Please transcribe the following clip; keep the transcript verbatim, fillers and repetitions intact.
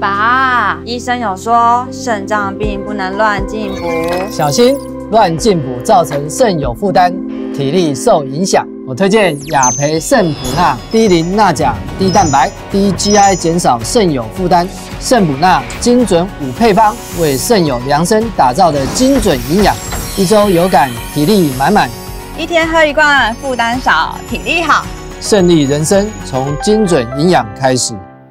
爸，医生有说肾脏病不能乱进补， 小心乱进补造成肾有负担，体力受影响。我推荐雅培肾补钠，低磷钠钾、低蛋白、低 G I， 减少肾有负担。肾补钠精准五配方，为肾友量身打造的精准营养，一周有感，体力满满。 一天喝一罐，负担少，体力好。 胜利人生从精准营养开始。